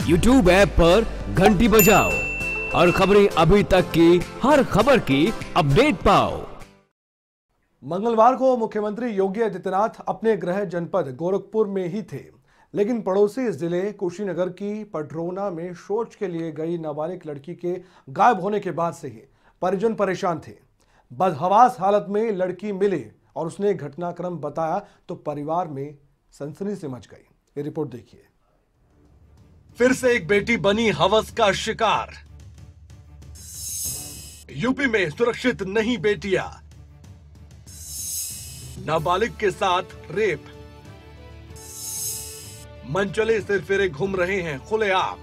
YouTube app पर घंटी बजाओ और खबरें अभी तक की हर खबर की अपडेट पाओ। मंगलवार को मुख्यमंत्री योगी आदित्यनाथ अपने गृह जनपद गोरखपुर में ही थे, लेकिन पड़ोसी जिले कुशीनगर की पडरौना में शौच के लिए गई नाबालिग लड़की के गायब होने के बाद से ही परिजन परेशान थे। बदहवास हालत में लड़की मिली और उसने घटनाक्रम बताया तो परिवार में सनसनी से मच गई। ये रिपोर्ट देखिए। फिर से एक बेटी बनी हवस का शिकार। यूपी में सुरक्षित नहीं बेटियां, नाबालिग के साथ रेप, मनचले सिरफिरे घूम रहे हैं खुलेआम।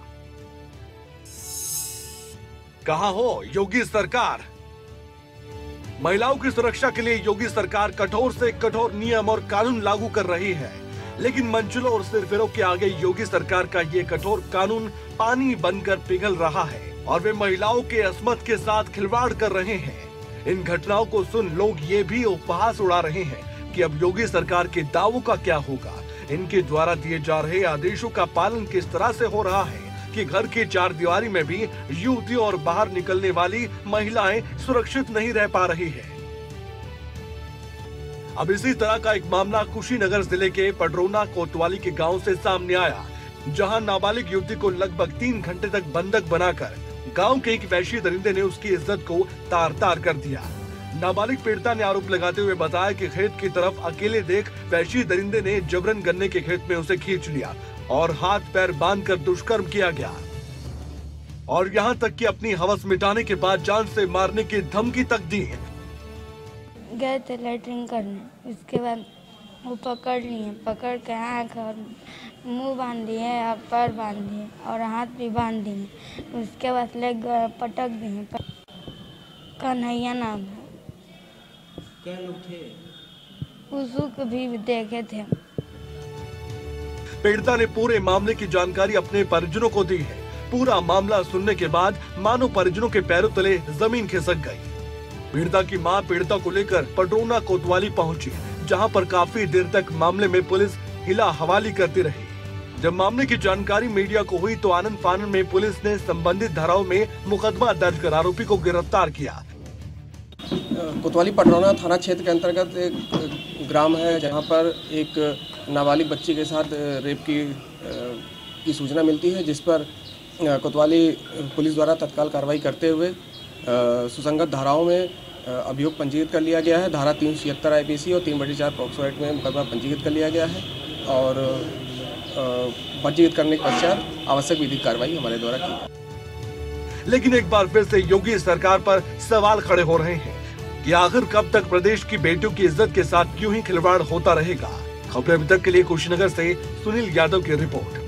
कहां हो योगी सरकार? महिलाओं की सुरक्षा के लिए योगी सरकार कठोर से कठोर नियम और कानून लागू कर रही है, लेकिन मंचलों और सिरफिरों के आगे योगी सरकार का ये कठोर कानून पानी बनकर पिघल रहा है और वे महिलाओं के अस्मत के साथ खिलवाड़ कर रहे हैं। इन घटनाओं को सुन लोग ये भी उपहास उड़ा रहे हैं कि अब योगी सरकार के दावों का क्या होगा। इनके द्वारा दिए जा रहे आदेशों का पालन किस तरह से हो रहा है कि घर की चार दीवारी में भी युवतियों और बाहर निकलने वाली महिलाएं सुरक्षित नहीं रह पा रही है। अब इसी तरह का एक मामला कुशीनगर जिले के पडरौना कोतवाली के गांव से सामने आया, जहां नाबालिग युवती को लगभग 3 घंटे तक बंधक बनाकर गांव के एक वैश्य दरिंदे ने उसकी इज्जत को तार तार कर दिया। नाबालिग पीड़िता ने आरोप लगाते हुए बताया कि खेत की तरफ अकेले देख वैश्य दरिंदे ने जबरन गन्ने के खेत में उसे खींच लिया और हाथ पैर बांधकर दुष्कर्म किया गया और यहाँ तक कि अपनी हवस मिटाने के बाद जान से मारने की धमकी तक दी। गए थे लेटरिन करने, उसके बाद वो पकड़ लिए, पकड़ के आँख और मुंह बांध दिए और पैर बांध दिए और हाथ भी बांध दिए। उसके बाद लेग पटक दिए। कन्हैया नाम है। क्या लोग थे? उसू को भी देखे थे। पीड़िता ने पूरे मामले की जानकारी अपने परिजनों को दी है। पूरा मामला सुनने के बाद मानो परिजनों के पैरों तले जमीन खिसक गई। पीड़िता की मां पीड़िता को लेकर पडरौना कोतवाली पहुंची, जहां पर काफी देर तक मामले में पुलिस हिला हवाली करती रही। जब मामले की जानकारी मीडिया को हुई तो आनंद फानन में पुलिस ने संबंधित धाराओं में मुकदमा दर्ज कर आरोपी को गिरफ्तार किया। कोतवाली पडरौना थाना क्षेत्र के अंतर्गत एक ग्राम है, जहां पर एक नाबालिग बच्ची के साथ रेप की सूचना मिलती है, जिस पर कोतवाली पुलिस द्वारा तत्काल कार्रवाई करते हुए सुसंगत धाराओं में अभियोग पंजीकृत कर लिया गया है। धारा 376 IPC और 3/4 पॉक्सो एक्ट में मुकदमा पंजीकृत कर लिया गया है और पंजीकृत करने के पश्चात आवश्यक विधिक कार्रवाई हमारे द्वारा की। लेकिन एक बार फिर से योगी सरकार पर सवाल खड़े हो रहे हैं कि आखिर कब तक प्रदेश की बेटियों की इज्जत के साथ यूं ही खिलवाड़ होता रहेगा। खबरें अभी तक के लिए कुशीनगर से सुनील यादव की रिपोर्ट।